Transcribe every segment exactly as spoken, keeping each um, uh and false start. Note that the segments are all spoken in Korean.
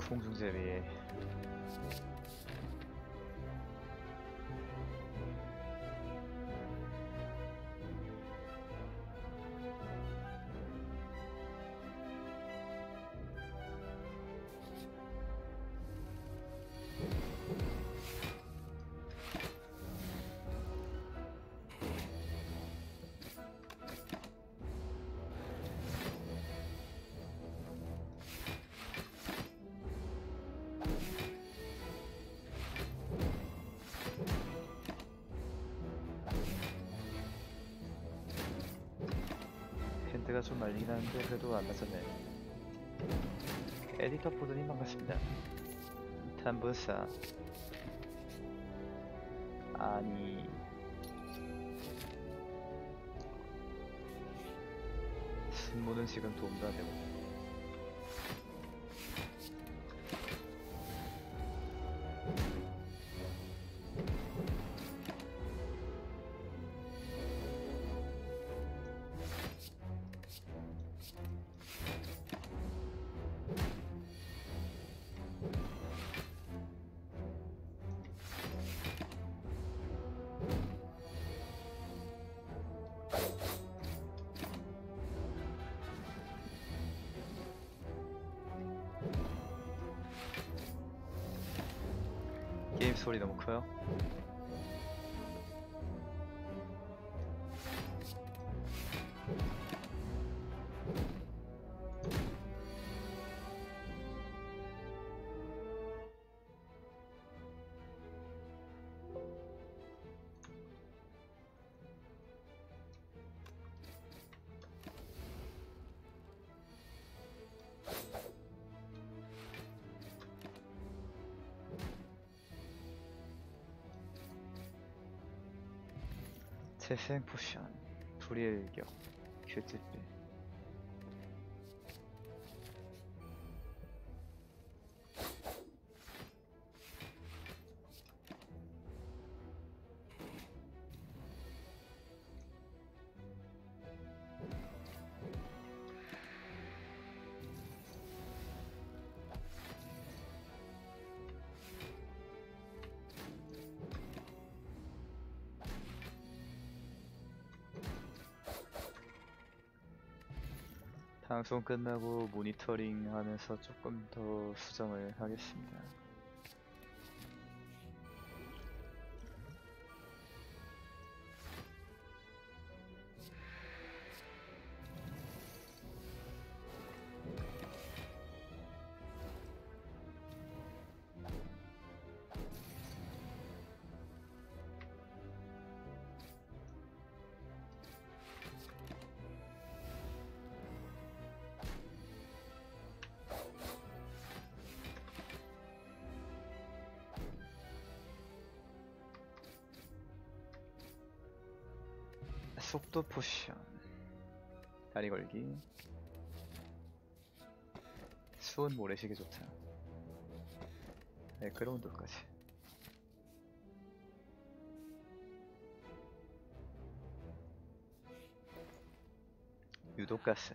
공중제비. 핸드가 좀 말리긴 하는데 그래도 안 맞았네. 에디터 포드님 반갑습니다. 탄부사. 아니 순모는 지금 도움도 안되고. 게임 소리 너무 커요? 재생 포션, 불의 일격, 큐티비. 방송 끝나고 모니터링 하면서 조금 더 수정을 하겠습니다. 속도 포션, 다리 걸기, 수온 모래시계 좋다. 매끄러운도까지. 유독가스.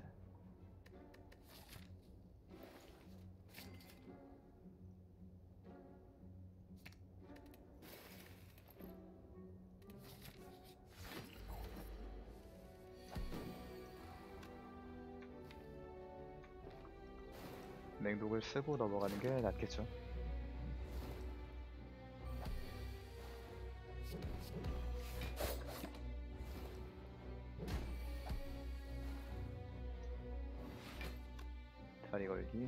맹독을 쓰고 넘어가는 게 낫겠죠. 다리 걸기.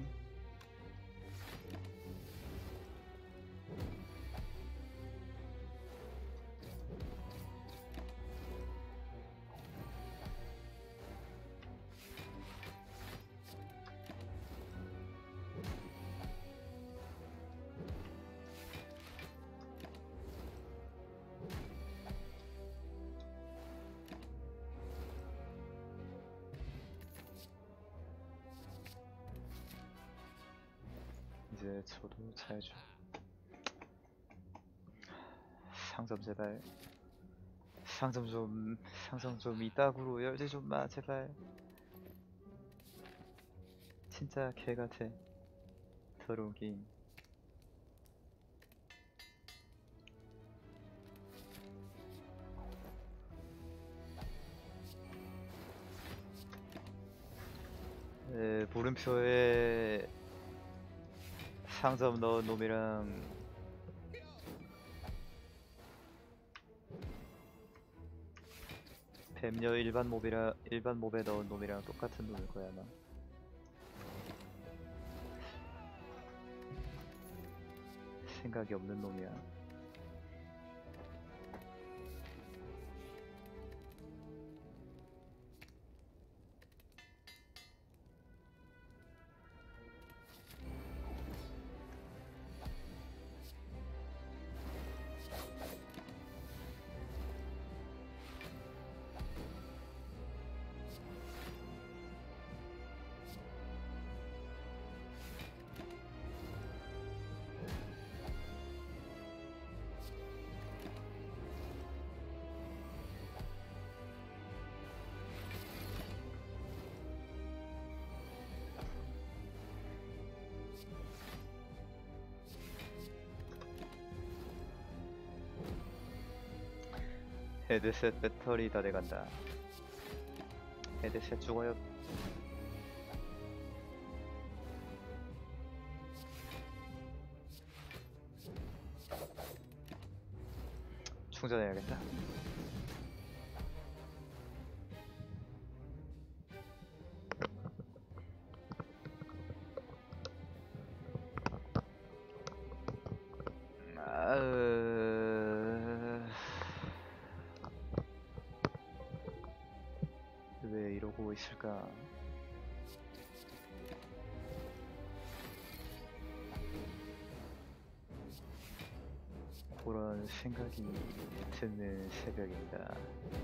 이제 저도 차야죠. 상점 제발. 상점 좀, 상점 좀 이따구로 열지 좀 마, 제발. 진짜 개같아. 더러운 게임. 에, 물음표에 상점 넣은 놈이랑 뱀녀 일반 몹이라 일반 몹에 넣은 놈이랑 똑같은 놈일 거야 아마. 생각이 없는 놈이야. 헤드셋 배터리 다 돼간다. 헤드셋 죽어요. 충전해야겠다. 아으... 왜 이러고 있을까? 그런 생각이 드는 새벽입니다.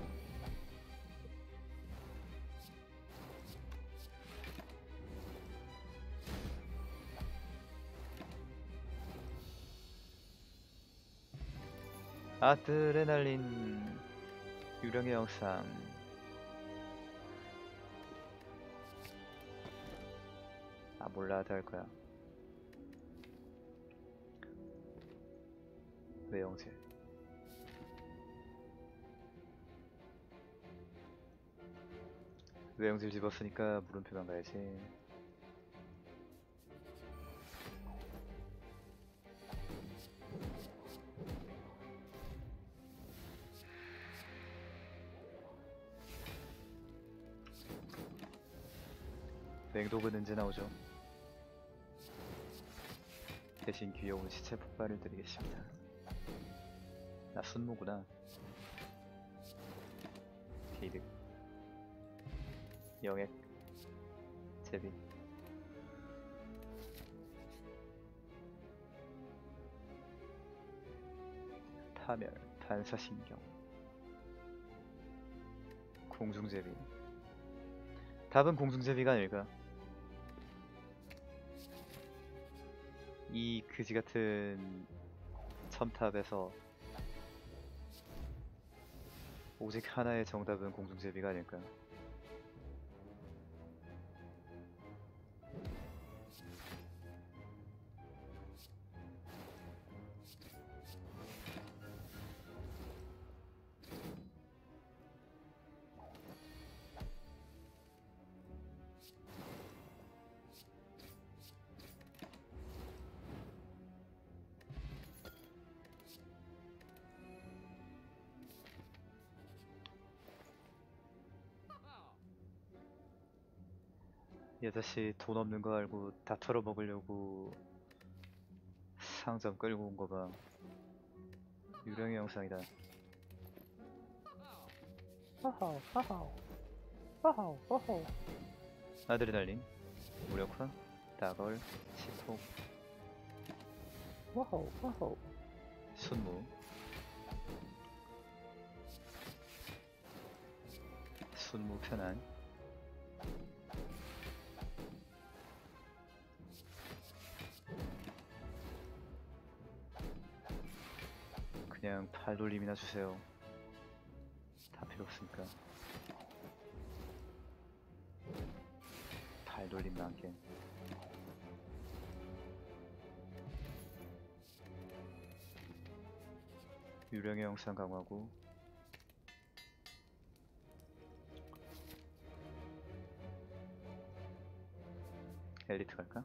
아드레날린 유령의 영상. 아 몰라 하다 할 거야. 외형제. 외형제를 집었으니까 물음표만 가야지. 맹독은 언제 나오죠? 대신 귀여운 시체 폭발을 드리겠습니다. 나 순모구나. 게이득 영액 제비 파멸 반사신경 공중제비. 답은 공중제비가 아닐까. 이 그지같은 첨탑에서 오직 하나의 정답은 공중제비가 아닐까. 이 아저씨 돈 없는 거 알고 다 털어먹으려고 상점 끌고 온 거 봐. 유령의 영상이다. 허허 허허 허허 허허 아드레날린 무력화 다걸 시폭 허허 허허 순무 순무 편안 그냥 팔돌림이나 주세요. 다 필요 없으니까. 팔돌림 남게. 유령의 영상 강화고 엘리트 갈까?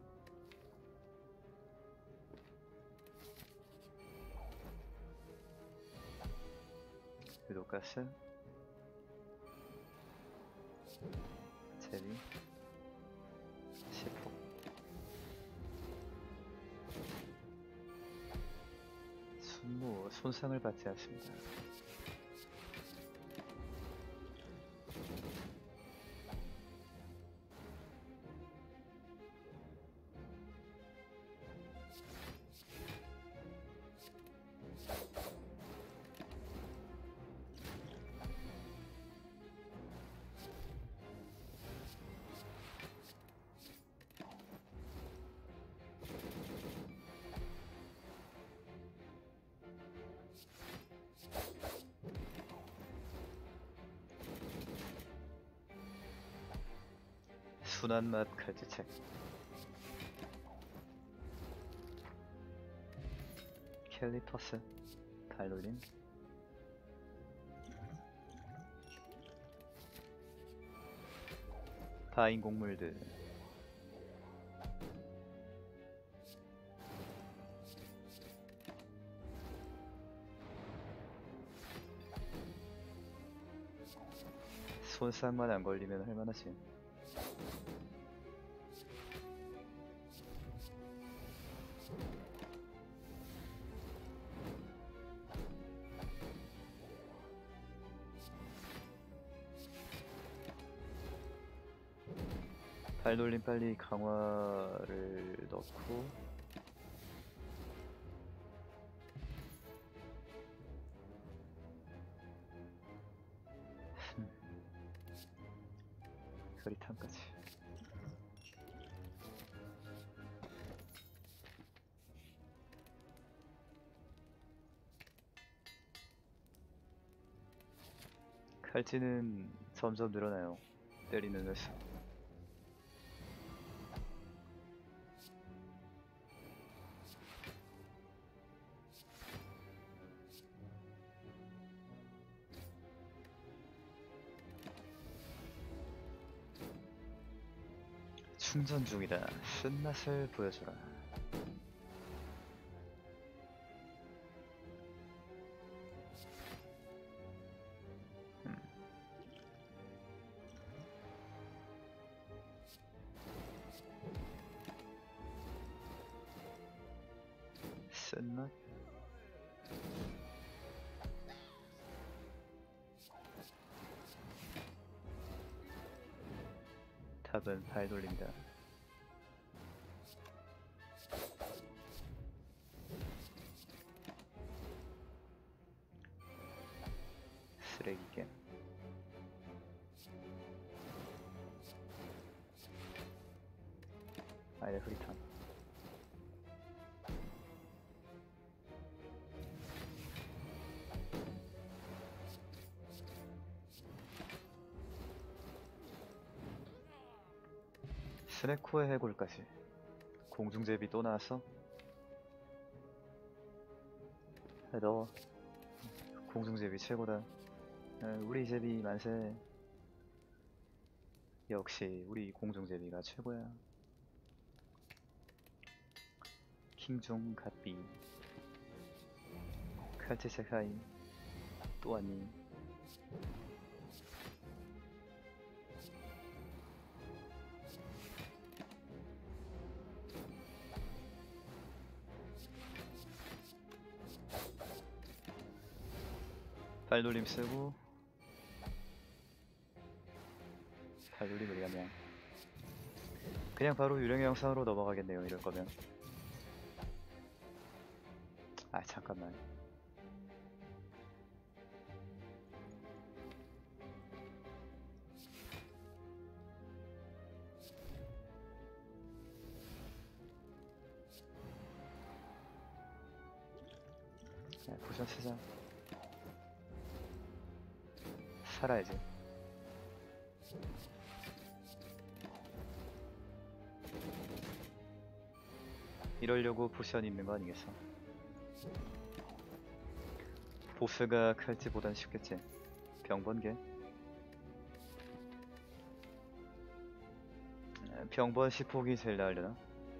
유도가스 제비 시폭 순무 손상을 받지 않습니다. 순한 맛 칼질책 캘리퍼스 발놀림 파인 곡물들 손상만 안 걸리면 할만하지. 발놀림 빨리 강화를 넣고 그리탄까지 칼찌는 점점 늘어나요. 때리는 횟수. 충전 중이다. 쓴맛을 보여줘라. 음. 쓴맛? 답은 발 돌린다. 쓰레기겜. 아이네 프리탄. 스네코의 해골까지. 공중제비 또 나왔어? 야, 너 공중제비 최고다. 야, 우리 제비 만세. 역시 우리 공중제비가 최고야. 킹종 갓비 칼체 세카이 또 왔니? 발놀림 쓰고 발놀림 어디 갔냐? 그냥 바로 유령의 영상으로 넘어가겠네요. 이럴 거면. 아 잠깐만. 야, 포션 쓰자. 살아야지. 이러려고 포션 입는 거 아니겠어? 보스가 칼찌보단 쉽겠지. 병번개. 병번 시폭이 제일 나으려나?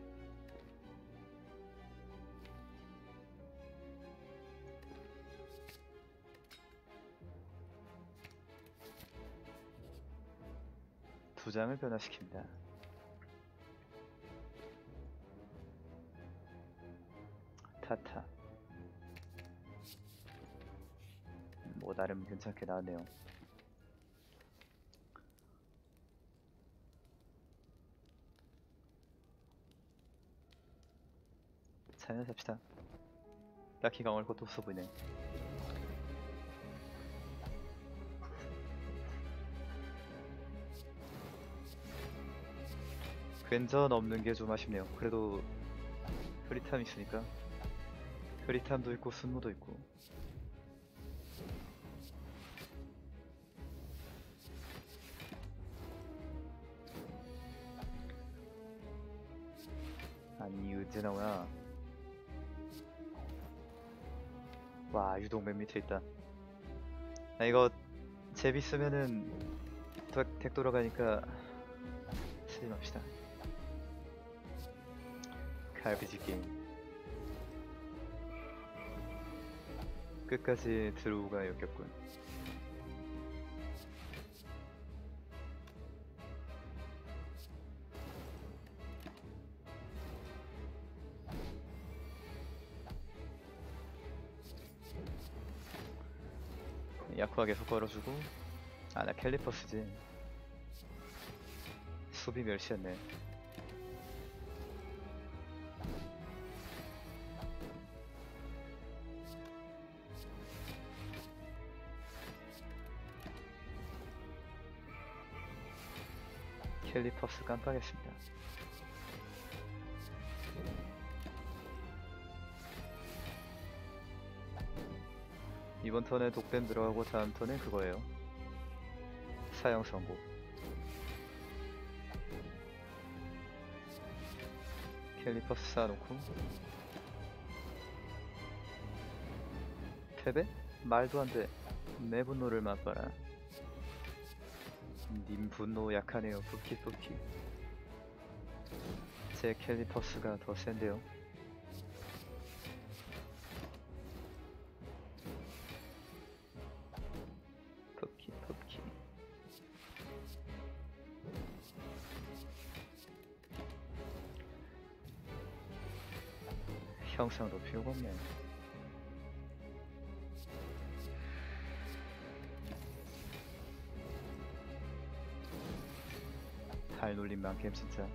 두 장을 변화시킵니다. 타타. 뭐 나름 괜찮게 나왔네요. 잘 삽시다. 딱히 강할 것도 없어 보이네. 괜전 없는 게 좀 아쉽네요. 그래도 흐릿함 있으니까. 흐릿함도 있고 순무도 있고. 아니 언제 나오나. 와 유독 맨 밑에 있다. 아 이거 제비 쓰면은 덱, 덱 돌아가니까 쓰지 맙시다. 갈비지 게임. 끝까지 드로우가 역겹군. 야쿠가 계속 걸어주고. 아 나 캘리퍼 쓰지. 수비 멸시했네. 캘리퍼스 깜빡했습니다. 이번 턴에 독뱀 들어가고 다음 턴에 그거예요. 사형 선고. 캘리퍼스 쌓아놓고 패배? 말도 안돼. 내 분노를 맛봐라. 님 분노 약하네요. 붓기 붓기. 제 캘리퍼스가 더 센데요. 붓기 붓기. 형상도 필요가 없네. 발 놀림 만큼 진짜.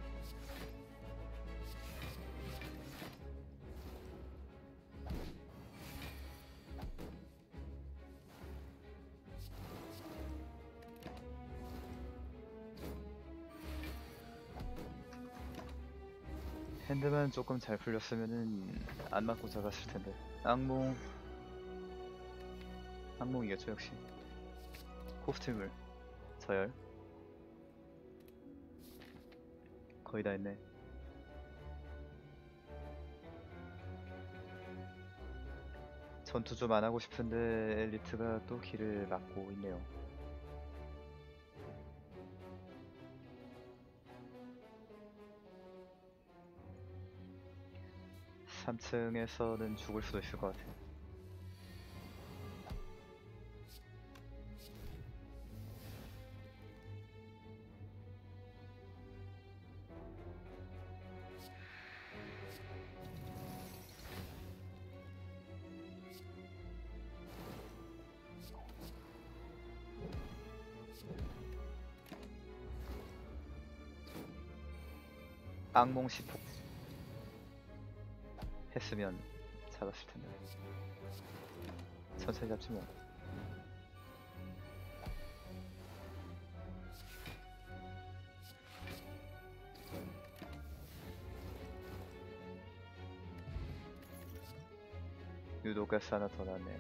핸드만 조금 잘 풀렸으면은 안 맞고 잡았을 텐데. 악몽. 악몽이겠죠 역시. 코스튬을 서열. 거의 다 했네. 전투 좀 안 하고 싶은데 엘리트가 또 길을 막고 있네요. 삼 층에서는 죽을 수도 있을 것 같아. 악몽 시폭 했으면 잡았을 텐데. 천천히 잡지 뭐. 유도가스 하나 더 나왔네.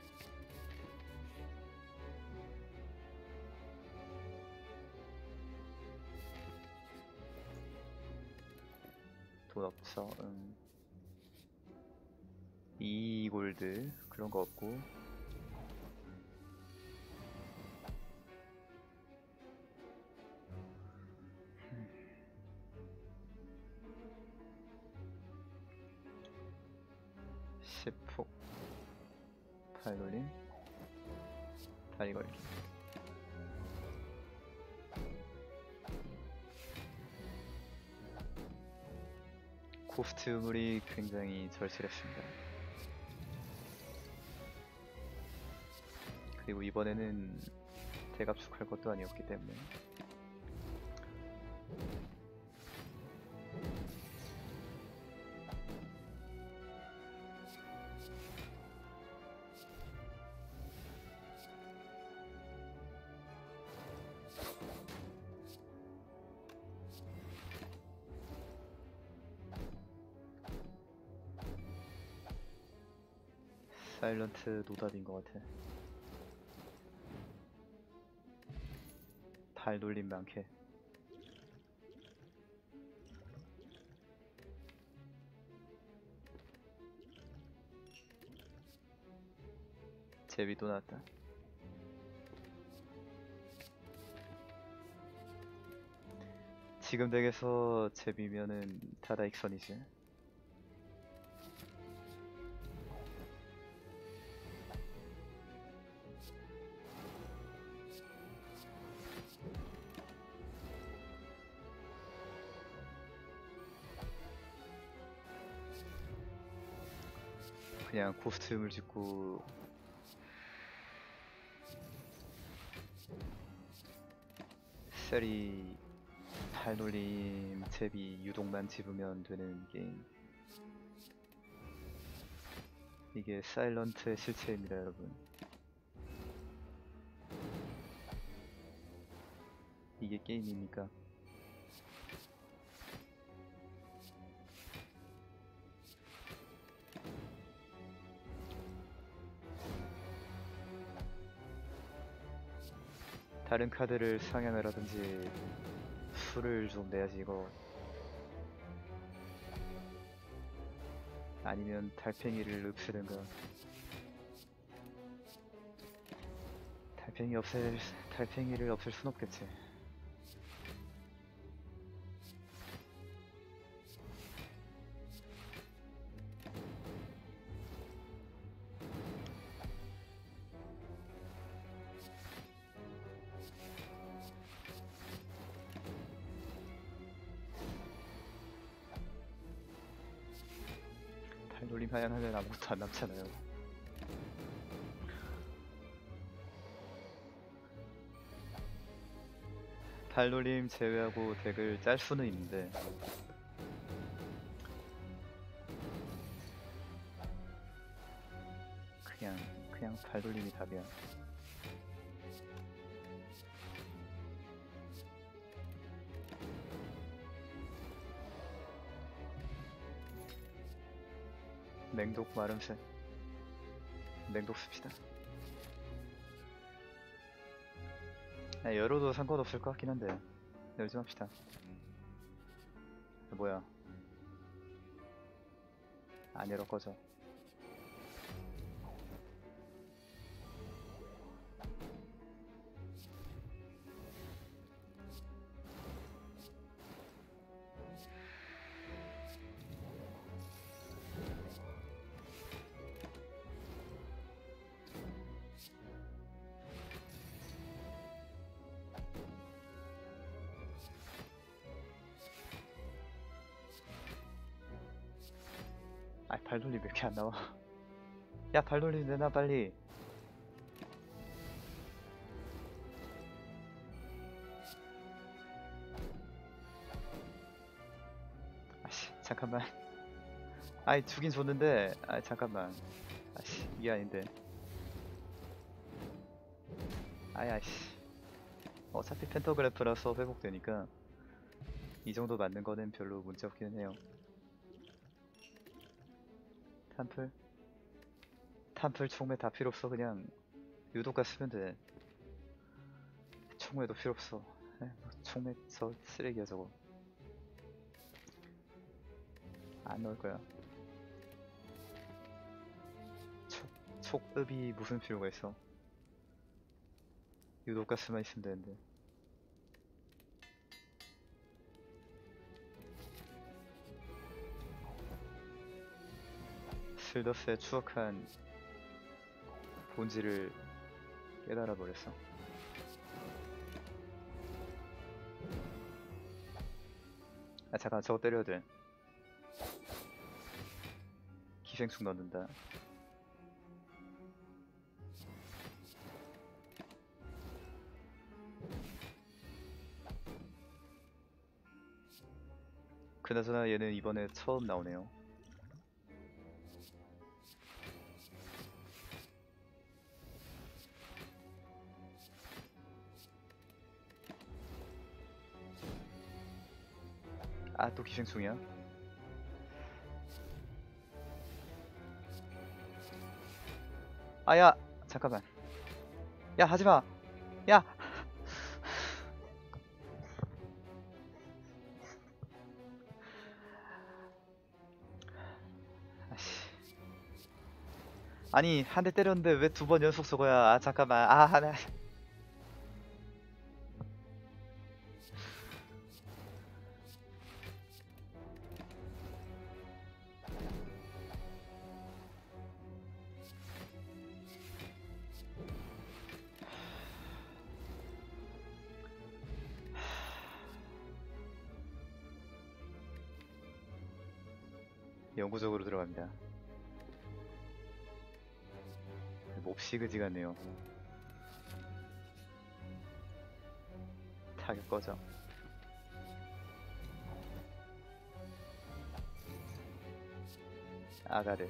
돈 없어. 음. 이 골드 그런 거 없고. 십폭 팔돌림 다리 걸기. 고스트 유물이 굉장히 절실했습니다. 그리고 이번에는 대갑축할 것도 아니었기 때문에 사일런트 노답인 것 같아. 발 돌림 많게. 제비 또 나왔다. 지금 덱에서 제비면은 다다익선이지. 그냥 코스튬을 짓고 셀이 팔돌림 제비 유독만 집으면 되는 게임. 이게 사일런트의 실체입니다, 여러분. 이게 게임입니까? 다른 카드를 상향을 하든지 수를 좀 내야지 이거. 아니면 달팽이를 읍쓰든가. 달팽이 없앨 달팽이를 없앨 순 없겠지. 달돌림 하향하면 아무것도 안 남잖아요. 달돌림 제외하고 덱을 짤 수는 있는데 그냥 그냥 달돌림이 답이야. 맹독 마름새 맹독 씁시다. 아, 열어도 상관없을 것 같긴 한데 열지 맙시다. 뭐야, 안 열어. 꺼져. 아, 발돌림 왜 이렇게 안 나와? 야, 발돌림 내놔 빨리. 아씨, 잠깐만. 아이, 주긴 줬는데, 아, 잠깐만. 아씨, 이게 아닌데. 아이, 아이씨. 어차피 펜터그래프라서 회복되니까 이 정도 맞는 거는 별로 문제 없기는 해요. 탐플 탐플 총매 다 필요 없어. 그냥 유도가 쓰면 돼. 총매도 필요 없어. 에이, 뭐 총매 저 쓰레기야 저거. 안 넣을 거야. 촉, 촉읍이 무슨 필요가 있어. 유도가스만 있으면 되는데. 슬더스의 추억한 본질을 깨달아 버렸어. 아 잠깐 저거 때려야 돼. 기생충 넣는다. 그나저나 얘는 이번에 처음 나오네요. 아 또 기생충이야? 아야 잠깐만. 야 하지마. 야. 아씨. 아니 한 대 때렸는데 왜 두 번 연속 쏘고야. 아 잠깐만. 아 하나. 영구적으로 들어갑니다. 몹시 그지 같네요. 타격 꺼져. 아가르.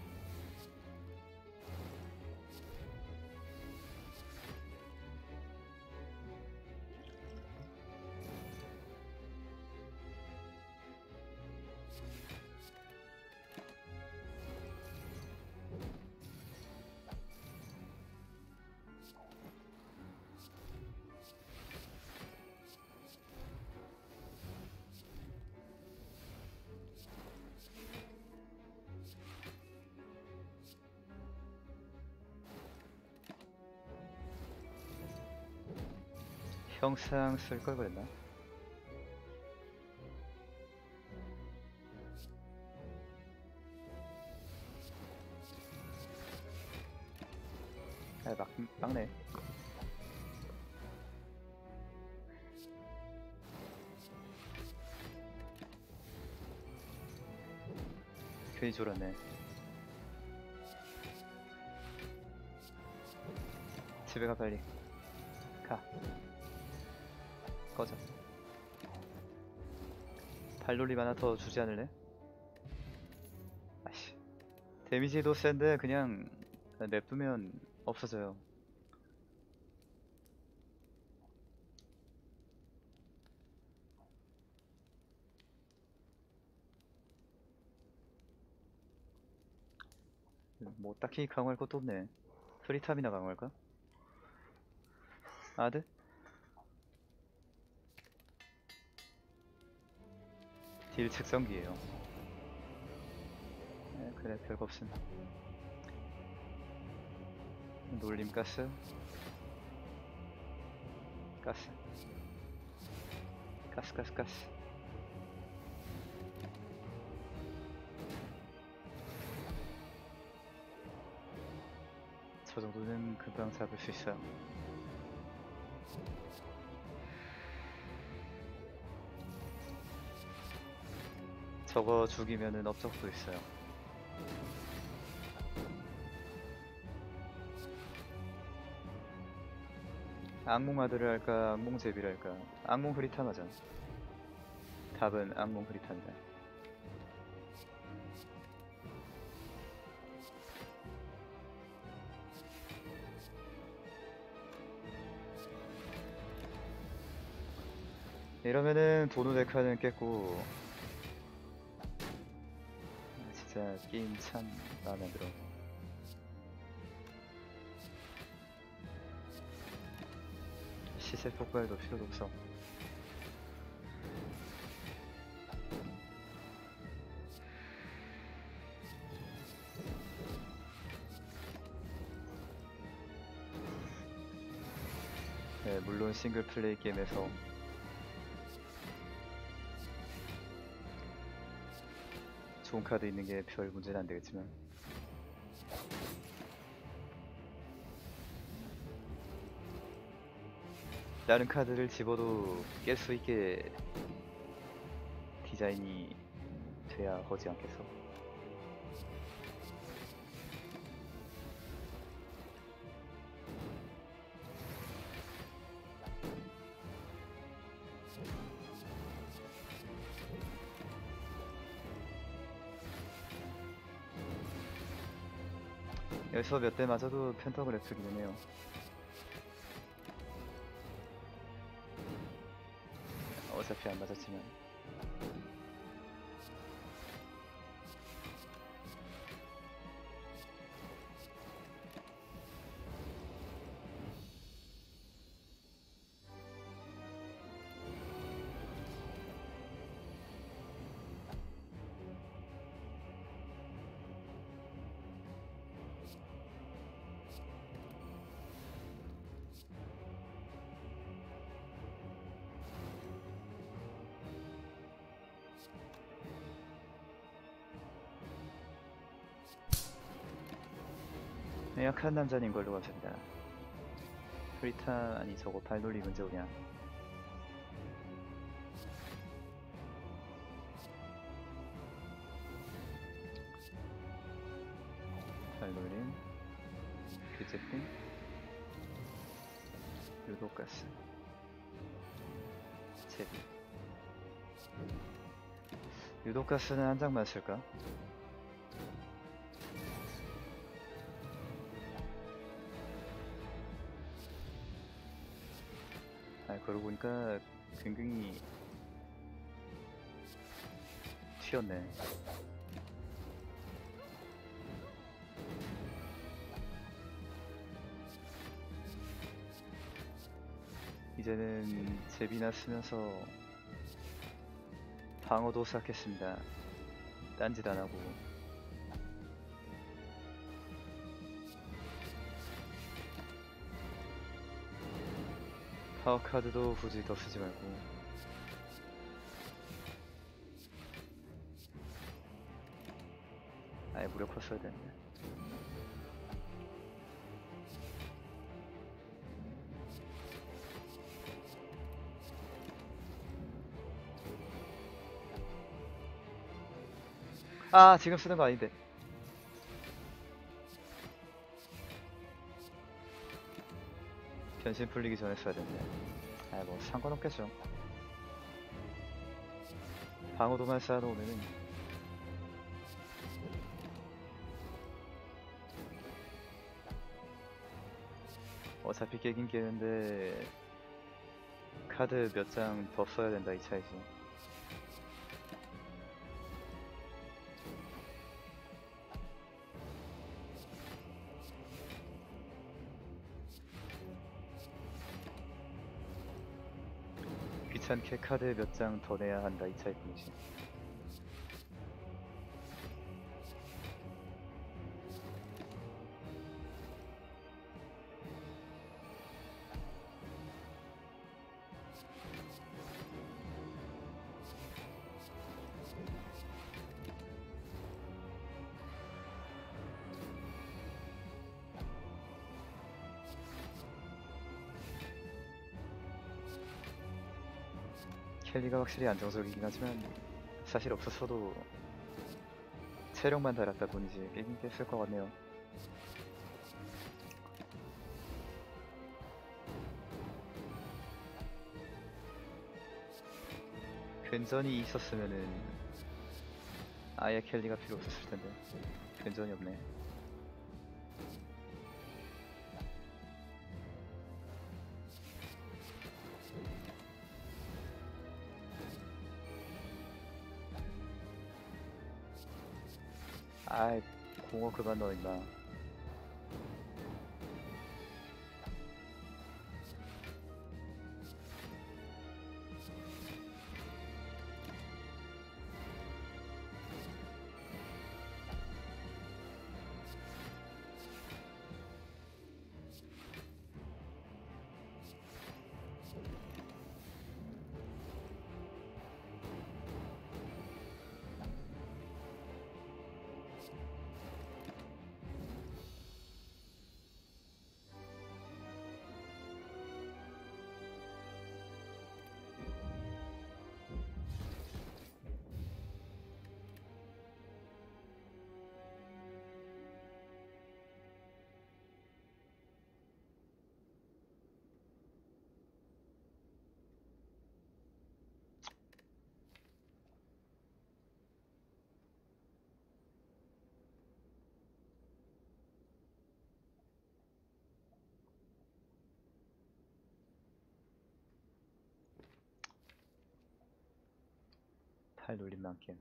형상 쓸 걸 그랬나? 아, 막, 막네. 괜히 졸았네. 집에 가 빨리. 가. 꺼져. 발놀림 하나 더 주지 않을래? 아씨. 데미지도 센데 그냥 냅두면 없어져요. 뭐 딱히 강화할 것도 없네. 프리탑이나 강화할까? 아드? 딜 측정기예요. 네, 그래 별거 없음. 놀림 가스, 가스, 가스, 가스, 가스. 저 정도는 금방 잡을 수 있어요. 저거 죽이면은 업적도 있어요. 악몽 아들을 할까, 악몽 제비를 할까? 악몽 프리탐 하자. 답은 악몽 프리탐이다. 이러면은 도노 데카는 깼고, 진짜 게임 참 마음에 들어. 시세 폭발도 필요도 없어. 네, 물론 싱글 플레이 게임에서 좋은 카드 있는 게 별 문제는 안 되겠지만 다른 카드를 집어도 깰 수 있게 디자인이 돼야 하지 않겠어? 여기서 몇 대 맞아도 펜터그래프기는 해요. 어차피 안 맞았지만. 약한 남자님 걸로 감사합니다. 프리타 아니 저거 발놀이 문제 오냐? 발놀림, 규제품, 유독가스, 제비. 유독가스는 한 장만 쓸까? 아, 그러고 보니까 굉장히 튀었네. 이제는 제비나 쓰면서 방어도 쌓겠습니다. 딴짓 안 하고. 파워 카드도 굳이 더 쓰지 말고. 아예 무력화 써야 되는데. 아, 지금 쓰는 거 아닌데. 변신 풀리기 전에 써야 되는데. 아, 뭐 상관없겠죠. 방어도만 쌓아놓으면은 어차피 깨긴 깨는데 카드 몇 장 더 써야 된다 이 차이지. 귀찮게 카드 몇 장 더 내야 한다 이 차이뿐이지. 켈리가 확실히 안정적이긴 하지만 사실 없었어도 체력만 달았다 뿐이지 깨긴 깼을 것 같네요. 괜전이 있었으면은 아예 켈리가 필요 없었을 텐데 괜전이 없네. 아이, 공어 그만 넣어 임마. 팔 놀림만 게임.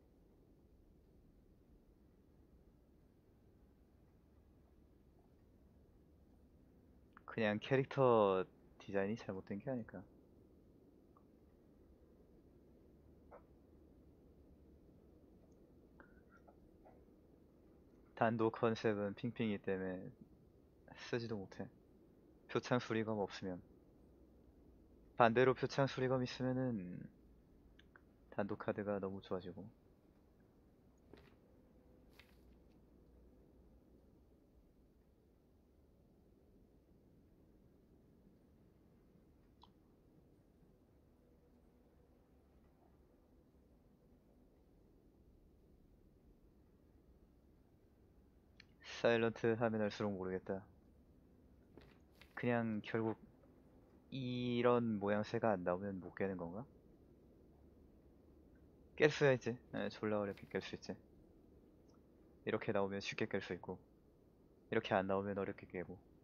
그냥 캐릭터 디자인이 잘못된 게 아닐까. 단독 컨셉은 핑핑이 때문에 쓰지도 못해. 표창 수리검 없으면. 반대로 표창 수리검 있으면은 단독 카드가 너무 좋아지고. 사일런트 하면 할수록 모르겠다. 그냥 결국 이런 모양새가 안 나오면 못 깨는 건가? 깰 수야 있지. 에, 졸라 어렵게 깰 수 있지. 이렇게 나오면 쉽게 깰 수 있고, 이렇게 안 나오면 어렵게 깨고.